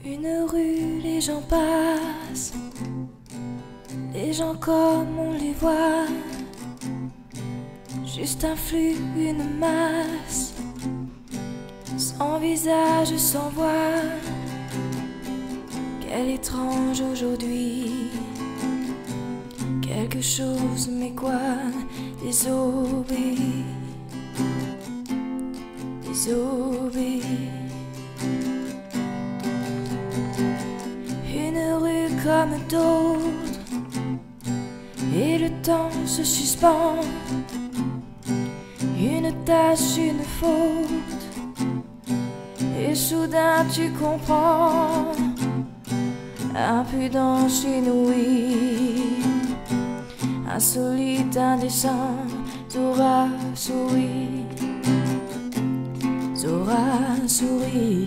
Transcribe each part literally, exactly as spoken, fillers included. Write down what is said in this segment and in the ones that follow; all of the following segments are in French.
Une rue, les gens passent, les gens comme on les voit, juste un flux, une masse, sans visage, sans voix. Quel étrange aujourd'hui, quelque chose, mais quoi? Désobéi, désobéi. Une rue comme d'autres, et le temps se suspend. Une tâche, une faute, et soudain tu comprends. Impudence inouïe, insolite, indécent. Zora sourit, Zora sourit.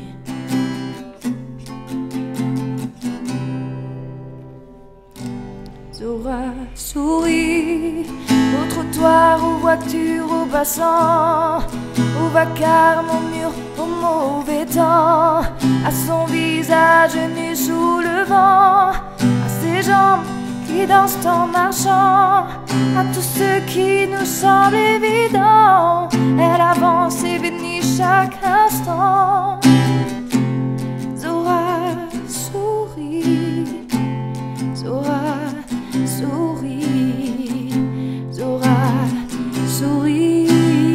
Zora sourit, au trottoir, aux voitures, aux passants, au vacarme, au mur, au mauvais temps, à son visage nu sous le vent, à ses jambes qui dansent en marchant, à tout ce qui nous semble évident. Elle avance et bénit chaque instant. Zora sourit, Zora sourit, Zora sourit.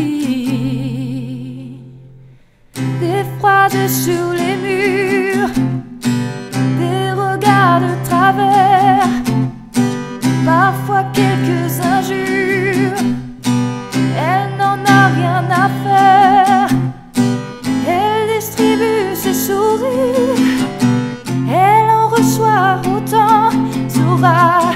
Des phrases sur les murs, des regards de travers, parfois quelques injures. Elle n'en a rien à faire. Elle distribue ses sourires, elle en reçoit autant. Zora